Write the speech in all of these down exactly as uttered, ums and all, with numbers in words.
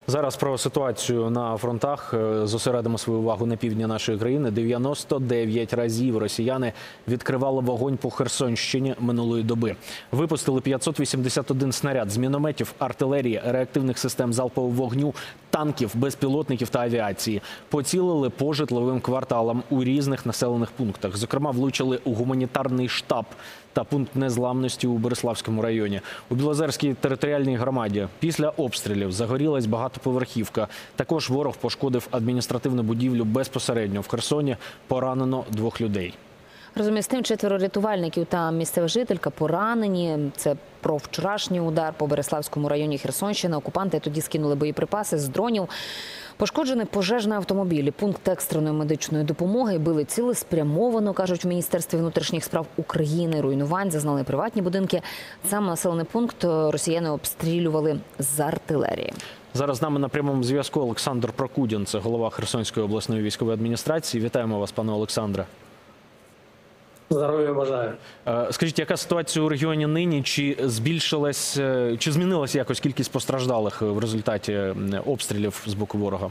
Зараз про ситуацію на фронтах зосередимо свою увагу на півдні нашої країни. дев'яносто дев'ять разів росіяни відкривали вогонь по Херсонщині минулої доби. Випустили п'ятсот вісімдесят один снаряд з мінометів, артилерії, реактивних систем залпового вогню, танків, безпілотників та авіації. Поцілили по житловим кварталам у різних населених пунктах. Зокрема, влучили у гуманітарний штаб та пункт незламності у Бериславському районі. У Білозерській територіальній громаді після обстрілів загорілась багатоповерхівка. Також ворог пошкодив адміністративну будівлю безпосередньо. В Херсоні поранено двох людей. Разом із тим, четверо рятувальників та місцева жителька поранені. Це про вчорашній удар по Бериславському районі Херсонщини. Окупанти тоді скинули боєприпаси з дронів. Пошкоджений пожежний автомобіль, пункт екстреної медичної допомоги. Били цілеспрямовано, кажуть в Міністерстві внутрішніх справ України. Руйнувань зазнали приватні будинки. Сам населений пункт росіяни обстрілювали з артилерії. Зараз з нами на прямому зв'язку Олександр Прокудін, це голова Херсонської обласної військової адміністрації. Вітаємо вас, пане Олександре. Здоров'я бажаю. Скажіть, яка ситуація у регіоні нині? Чи збільшилась, чи змінилася якось кількість постраждалих в результаті обстрілів з боку ворога?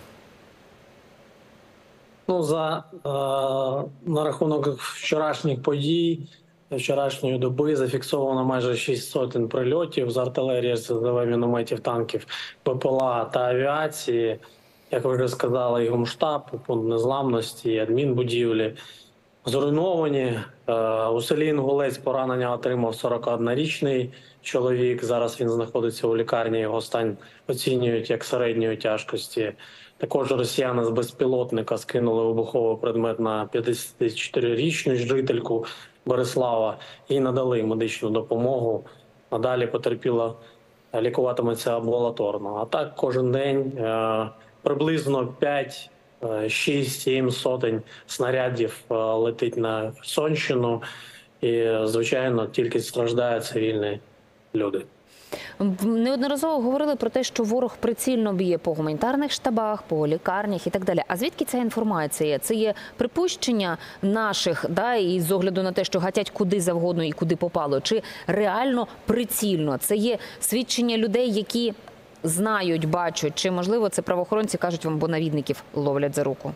Ну, за е, на рахунок вчорашніх подій, вчорашньої доби зафіксовано майже шість сотень прильотів з артилерії, з мінометів, танків, БПЛА та авіації. Як ви вже сказали, і гумштаб, і пункт незламності, і адмінбудівлі зруйновані. У селі Інгулець поранення отримав сорокаоднорічний чоловік. Зараз він знаходиться у лікарні, його стан оцінюють як середньої тяжкості. Також росіяни з безпілотника скинули вибуховий предмет на п'ятдесятичотирирічну жительку Берислава і надали медичну допомогу. Надалі потерпіла лікуватиметься амбулаторно. А так кожен день приблизно п'ять шість-сім сотень снарядів летить на Херсонщину, і, звичайно, тільки страждають цивільні люди. Неодноразово говорили про те, що ворог прицільно б'є по гуманітарних штабах, по лікарнях і так далі. А звідки ця інформація? Це є припущення наших, да, і з огляду на те, що гатять куди завгодно і куди попало? Чи реально прицільно? Це є свідчення людей, які знають, бачать, чи, можливо, це правоохоронці кажуть вам, бо навідників ловлять за руку?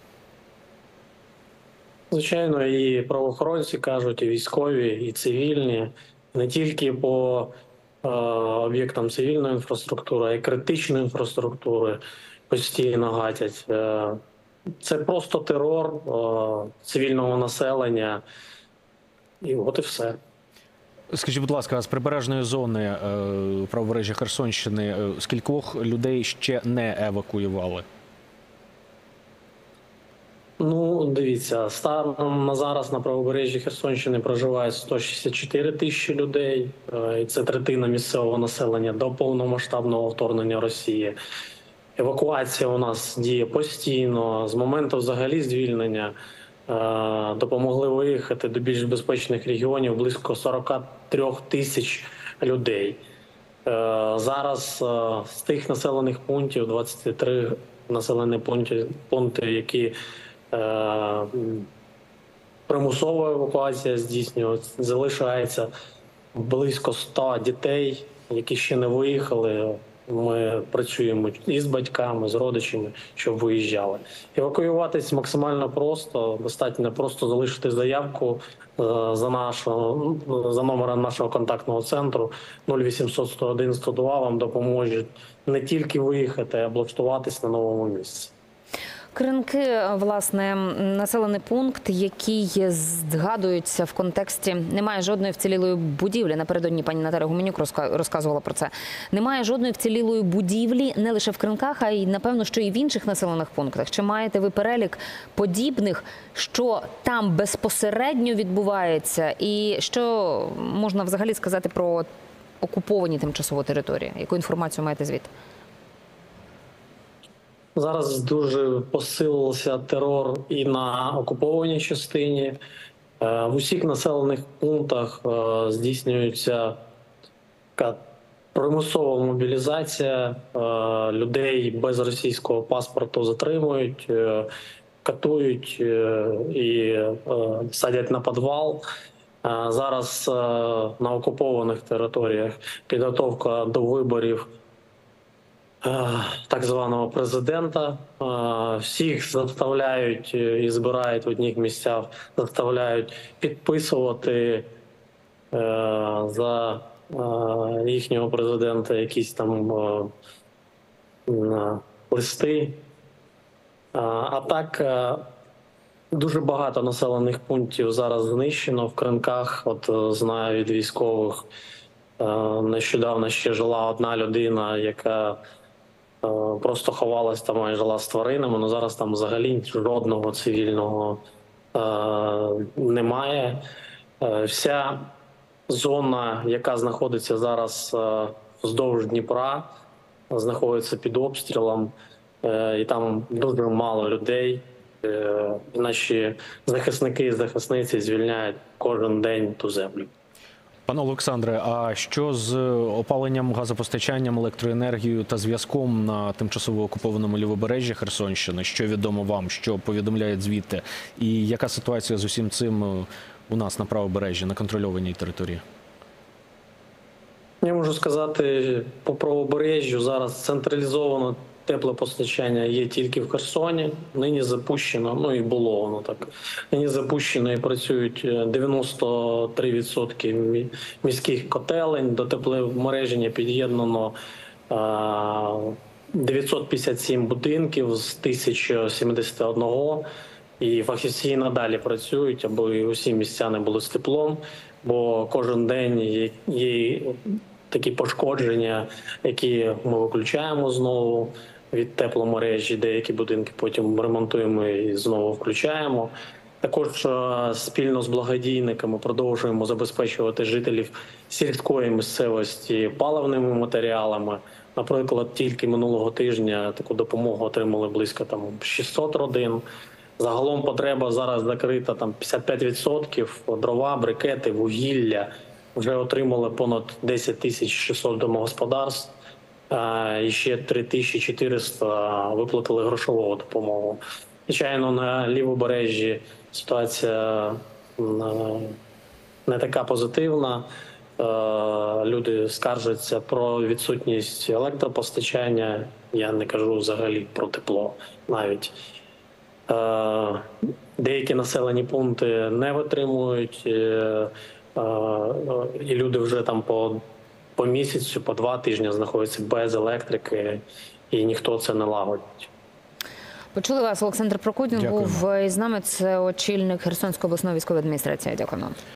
Звичайно, і правоохоронці кажуть, і військові, і цивільні, не тільки по е, об'єктам цивільної інфраструктури, а й критичної інфраструктури постійно гатять. Е, це просто терор е, цивільного населення, і от і все. Скажіть, будь ласка, з прибережної зони правобережжя Херсонщини скількох людей ще не евакуювали? Ну, дивіться, станом на зараз на правобережжі Херсонщини проживає сто шістдесят чотири тисячі людей. І це третина місцевого населення до повномасштабного вторгнення Росії. Евакуація у нас діє постійно. З моменту взагалі звільнення допомогли виїхати до більш безпечних регіонів близько сорок три тисяч людей. Зараз з тих населених пунктів, двадцять три населені пункти, пункти, які примусова евакуація здійснюється, залишається близько ста дітей, які ще не виїхали. Ми працюємо і з батьками, з родичами, щоб виїжджали. Евакуюватись максимально просто, достатньо просто залишити заявку за нашого, за номером нашого контактного центру нуль вісімсот сто один сто два. Вам допоможуть не тільки виїхати, а облаштуватись на новому місці. Кринки, власне, населений пункт, який згадується в контексті «немає жодної вцілілої будівлі». Напередодні пані Наталя Гуменюк розказувала про це. Немає жодної вцілілої будівлі не лише в Кринках, а й, напевно, що і в інших населених пунктах. Чи маєте ви перелік подібних, що там безпосередньо відбувається? І що можна взагалі сказати про окуповані тимчасово території? Яку інформацію маєте звідти? Зараз дуже посилився терор і на окупованій частині. В усіх населених пунктах здійснюється така примусова мобілізація. Людей без російського паспорту затримують, катують і садять на підвал. Зараз на окупованих територіях підготовка до виборів так званого президента. Всіх заставляють і збирають в одних місцях, заставляють підписувати за їхнього президента якісь там листи. А так дуже багато населених пунктів зараз знищено в Кринках. От знаю від військових, нещодавно ще жила одна людина, яка просто ховалась там і жила з тваринами, але зараз там взагалі жодного цивільного немає. Вся зона, яка знаходиться зараз вздовж Дніпра, знаходиться під обстрілом, і там дуже мало людей. Наші захисники і захисниці звільняють кожен день ту землю. Пане Олександре, а що з опаленням, газопостачанням, електроенергією та зв'язком на тимчасово окупованому лівобережжі Херсонщини? Що відомо вам, що повідомляють звідти? І яка ситуація з усім цим у нас на правобережжі, на контрольованій території? Я можу сказати, по правобережжю зараз централізовано теплопостачання є тільки в Херсоні. Нині запущено, ну і було воно так. Нині запущено і працюють дев'яносто три відсотки міських котелень. До тепломереження під'єднано дев'ятсот п'ятдесят сім будинків з тисяча сімдесят один. І фахівці надалі працюють, аби усі містяни були з теплом, бо кожен день є, є такі пошкодження, які ми виключаємо знову від тепломережі, деякі будинки потім ремонтуємо і знову включаємо. Також спільно з благодійниками продовжуємо забезпечувати жителів сільської місцевості паливними матеріалами. Наприклад, тільки минулого тижня таку допомогу отримали близько там шістсот родин. Загалом потреба зараз закрита там п'ятдесят п'ять відсотків, дрова, брикети, вугілля. Вже отримали понад десять тисяч шістсот домогосподарств, і ще три тисячі чотириста виплатили грошову допомогу. Звичайно, на лівобережжі ситуація не така позитивна. Люди скаржаться про відсутність електропостачання, я не кажу взагалі про тепло навіть. Деякі населені пункти не витримують, і люди вже там по, по місяцю, по два тижні знаходяться без електрики, і ніхто це не лагодить. Почули вас. Олександр Прокудін Дякуємо. був із нами. Це очільник Херсонської обласної військової адміністрації. Дякуємо.